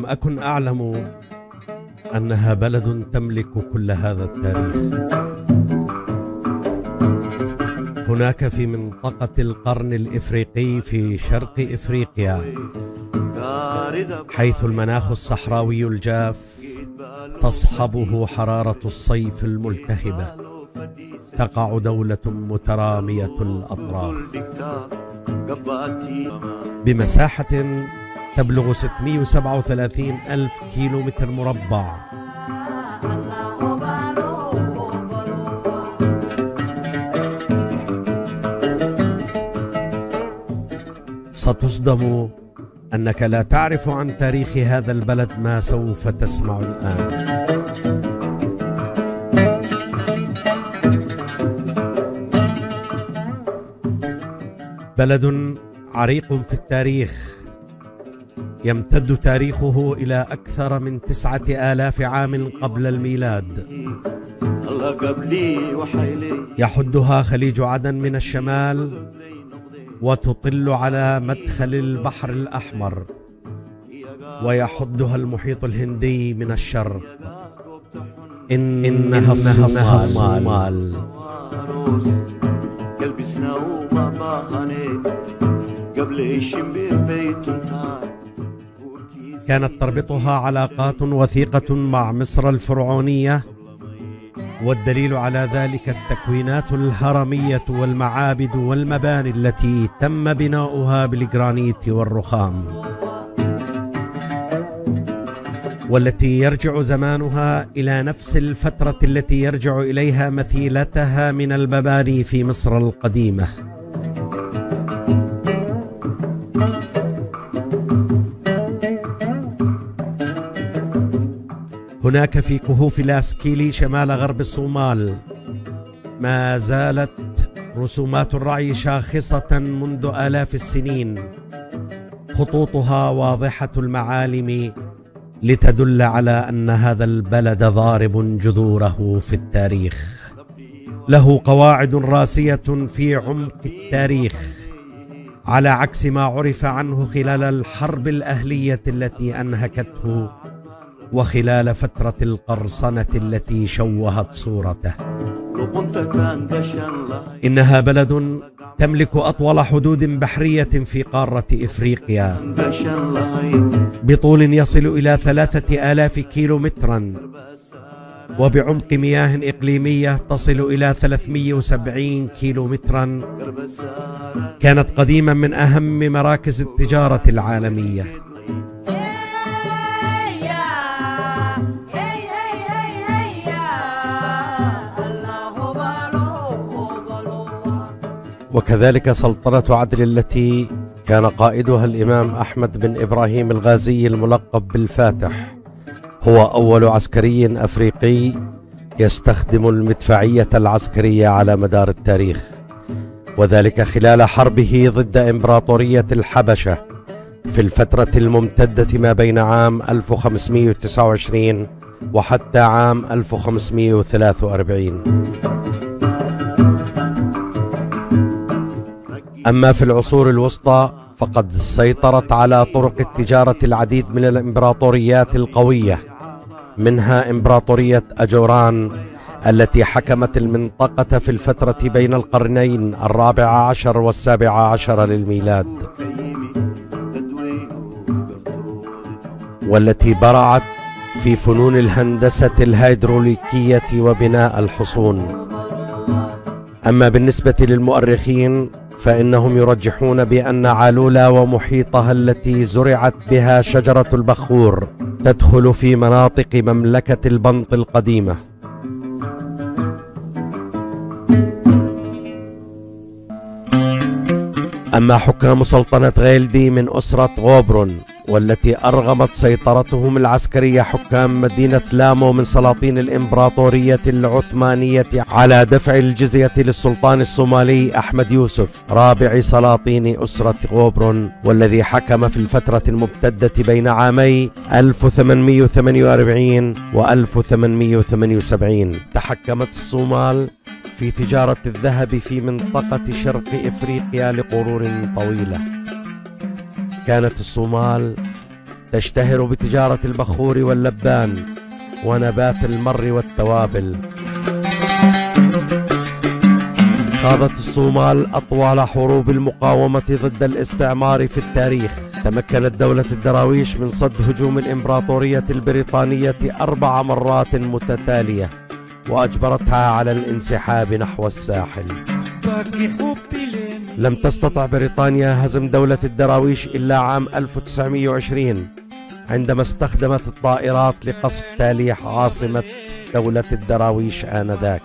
لم أكن أعلم أنها بلد تملك كل هذا التاريخ. هناك في منطقة القرن الإفريقي في شرق إفريقيا، حيث المناخ الصحراوي الجاف تصحبه حرارة الصيف الملتهبة، تقع دولة مترامية الأطراف بمساحة تبلغ 637 ألف كيلومتر مربع. ستصدم أنك لا تعرف عن تاريخ هذا البلد ما سوف تسمع الآن. بلد عريق في التاريخ، يمتد تاريخه إلى أكثر من 9000 عام قبل الميلاد. يحدها خليج عدن من الشمال، وتطل على مدخل البحر الأحمر، ويحدها المحيط الهندي من الشرق. إنها الصومال. كانت تربطها علاقات وثيقة مع مصر الفرعونية، والدليل على ذلك التكوينات الهرمية والمعابد والمباني التي تم بناؤها بالجرانيت والرخام، والتي يرجع زمانها إلى نفس الفترة التي يرجع إليها مثيلتها من المباني في مصر القديمة. هناك في كهوف لاسكيلي شمال غرب الصومال ما زالت رسومات الرعي شاخصة منذ آلاف السنين، خطوطها واضحة المعالم لتدل على أن هذا البلد ضارب جذوره في التاريخ، له قواعد راسية في عمق التاريخ، على عكس ما عرف عنه خلال الحرب الأهلية التي أنهكته، وخلال فترة القرصنة التي شوهت صورته. إنها بلد تملك أطول حدود بحرية في قارة إفريقيا، بطول يصل إلى 3000 كيلومترا، وبعمق مياه إقليمية تصل إلى 370 كيلومترا. كانت قديما من أهم مراكز التجارة العالمية. وكذلك سلطنة عدن التي كان قائدها الإمام أحمد بن إبراهيم الغازي الملقب بالفاتح، هو أول عسكري أفريقي يستخدم المدفعية العسكرية على مدار التاريخ، وذلك خلال حربه ضد إمبراطورية الحبشة في الفترة الممتدة ما بين عام 1529 وحتى عام 1543. أما في العصور الوسطى فقد سيطرت على طرق التجارة العديد من الإمبراطوريات القوية، منها إمبراطورية أجوران التي حكمت المنطقة في الفترة بين القرنين 14 و17 للميلاد، والتي برعت في فنون الهندسة الهيدروليكية وبناء الحصون. أما بالنسبة للمؤرخين فإنهم يرجحون بأن علولا ومحيطها التي زرعت بها شجرة البخور تدخل في مناطق مملكة البنط القديمة. أما حكام سلطنة غيلدي من أسرة غوبرون، والتي أرغمت سيطرتهم العسكرية حكام مدينة لامو من سلاطين الإمبراطورية العثمانية على دفع الجزية للسلطان الصومالي أحمد يوسف رابع سلاطين أسرة غوبرون، والذي حكم في الفترة الممتدة بين عامي 1848 و 1878. تحكمت الصومال في تجارة الذهب في منطقة شرق إفريقيا لقرون طويلة. كانت الصومال تشتهر بتجارة البخور واللبان ونبات المر والتوابل. خاضت الصومال أطول حروب المقاومة ضد الاستعمار في التاريخ. تمكنت دولة الدراويش من صد هجوم الإمبراطورية البريطانية 4 مرات متتالية، وأجبرتها على الانسحاب نحو الساحل. لم تستطع بريطانيا هزم دولة الدراويش إلا عام 1920 عندما استخدمت الطائرات لقصف تاليح عاصمة دولة الدراويش آنذاك.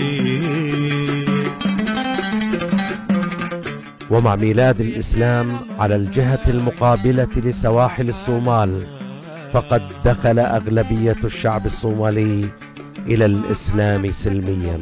ومع ميلاد الإسلام على الجهة المقابلة لسواحل الصومال، فقد دخل أغلبية الشعب الصومالي إلى الإسلام سلميا.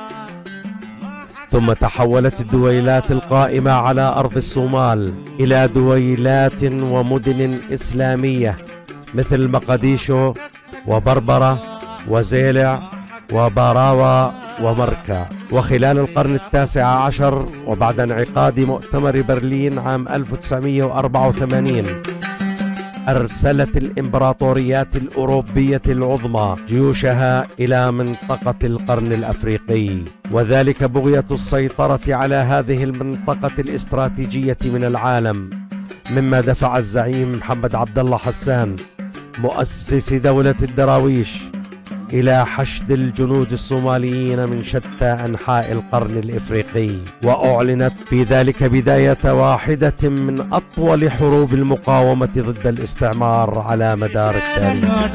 ثم تحولت الدويلات القائمة على أرض الصومال إلى دويلات ومدن إسلامية مثل مقديشو وبربرة وزيلع وباراوة ومركا. وخلال القرن التاسع عشر وبعد انعقاد مؤتمر برلين عام 1984 أرسلت الإمبراطوريات الأوروبية العظمى جيوشها إلى منطقة القرن الأفريقي، وذلك بغية السيطرة على هذه المنطقة الاستراتيجية من العالم، مما دفع الزعيم محمد عبد الله حسان مؤسس دولة الدراويش إلى حشد الجنود الصوماليين من شتى أنحاء القرن الإفريقي. وأعلنت في ذلك بداية واحدة من أطول حروب المقاومة ضد الاستعمار على مدار التاريخ.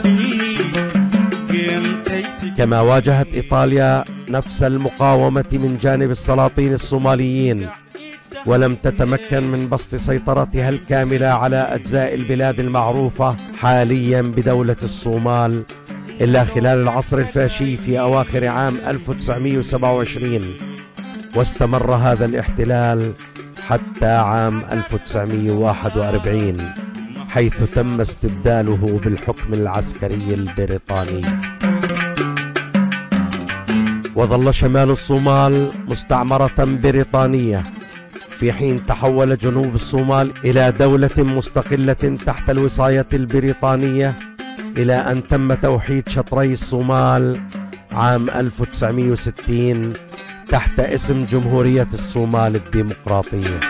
كما واجهت إيطاليا نفس المقاومة من جانب السلاطين الصوماليين، ولم تتمكن من بسط سيطرتها الكاملة على أجزاء البلاد المعروفة حاليا بدولة الصومال إلا خلال العصر الفاشي في أواخر عام 1927، واستمر هذا الاحتلال حتى عام 1941 حيث تم استبداله بالحكم العسكري البريطاني. وظل شمال الصومال مستعمرة بريطانية، في حين تحول جنوب الصومال إلى دولة مستقلة تحت الوصاية البريطانية، إلى أن تم توحيد شطري الصومال عام 1960 تحت اسم جمهورية الصومال الديمقراطية.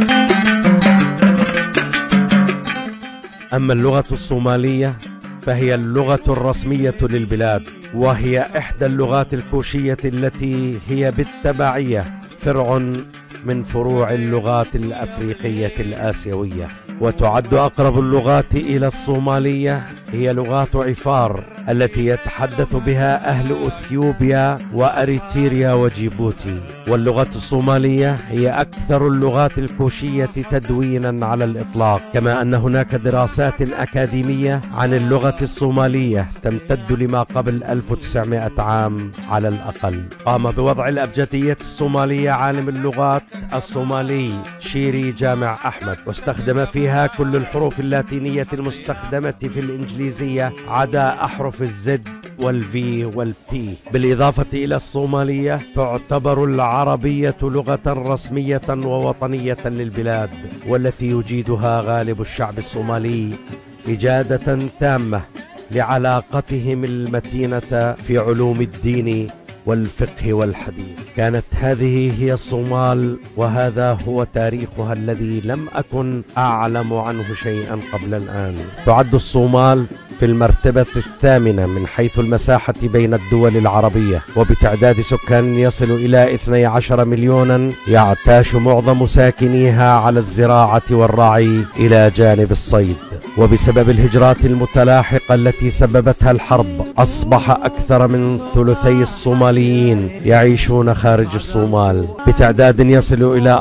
أما اللغة الصومالية فهي اللغة الرسمية للبلاد، وهي إحدى اللغات الكوشية التي هي بالتبعية فرع من فروع اللغات الأفريقية الآسيوية. وتعد أقرب اللغات إلى الصومالية هي لغات عفار التي يتحدث بها أهل أثيوبيا وأريتريا وجيبوتي. واللغة الصومالية هي أكثر اللغات الكوشية تدوينا على الإطلاق، كما أن هناك دراسات أكاديمية عن اللغة الصومالية تمتد لما قبل 1900 عام على الأقل. قام بوضع الأبجدية الصومالية عالم اللغات الصومالي شيري جامع أحمد، واستخدم فيها كل الحروف اللاتينية المستخدمة في الإنجليزية عدا أحرف الزد والفي والبي. بالإضافة إلى الصومالية تعتبر العربية لغة رسمية ووطنية للبلاد، والتي يجيدها غالب الشعب الصومالي إجادة تامة لعلاقتهم المتينة في علوم الدين والفقه والحديث. كانت هذه هي الصومال، وهذا هو تاريخها الذي لم أكن أعلم عنه شيئا قبل الآن. تعد الصومال في المرتبة الثامنة من حيث المساحة بين الدول العربية، وبتعداد سكان يصل إلى 12 مليونا، يعتاش معظم ساكنيها على الزراعة والرعي إلى جانب الصيد. وبسبب الهجرات المتلاحقة التي سببتها الحرب، أصبح أكثر من ثلثي الصوماليين يعيشون خارج الصومال، بتعداد يصل إلى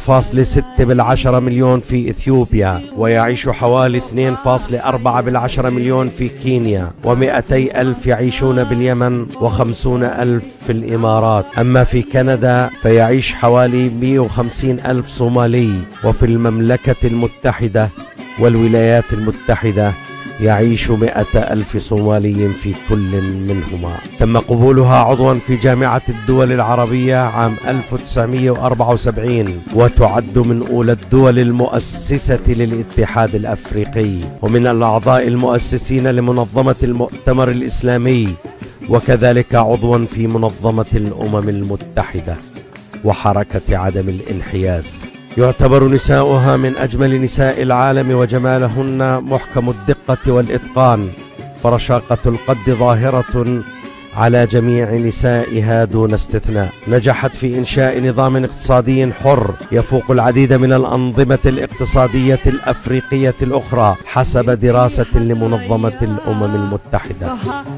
4.6 مليون في إثيوبيا، ويعيش حوالي 2.4 مليون في كينيا، و200 ألف يعيشون باليمن، و50 ألف في الإمارات. أما في كندا فيعيش حوالي 150 ألف صومالي، وفي المملكة المتحدة والولايات المتحدة يعيش 100,000 صومالي في كل منهما. تم قبولها عضوا في جامعة الدول العربية عام 1974، وتعد من أولى الدول المؤسسة للاتحاد الأفريقي، ومن الأعضاء المؤسسين لمنظمة المؤتمر الإسلامي، وكذلك عضوا في منظمة الأمم المتحدة وحركة عدم الانحياز. يعتبر نساؤها من أجمل نساء العالم، وجمالهن محكم الدقة والإتقان، فرشاقة القد ظاهرة على جميع نسائها دون استثناء. نجحت في إنشاء نظام اقتصادي حر يفوق العديد من الأنظمة الاقتصادية الأفريقية الأخرى حسب دراسة لمنظمة الأمم المتحدة.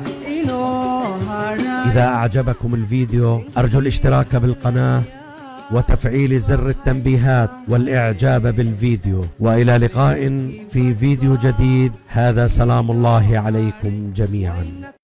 إذا أعجبكم الفيديو أرجو الاشتراك بالقناة وتفعيل زر التنبيهات والإعجاب بالفيديو، وإلى لقاء في فيديو جديد. هذا سلام الله عليكم جميعا.